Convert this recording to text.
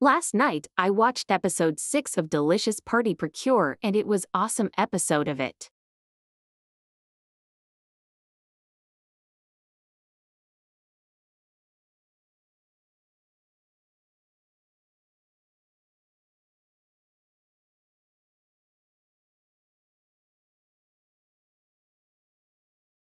Last night, I watched episode 6 of Delicious Party Precure and it was awesome episode of it.